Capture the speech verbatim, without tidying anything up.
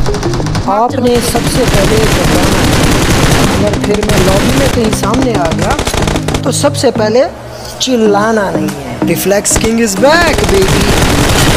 आपने सबसे पहले घबराना है। अगर फिर मैं लॉबी में कहीं सामने आ गया तो सबसे पहले चिल्लाना नहीं है। Reflex king is back baby.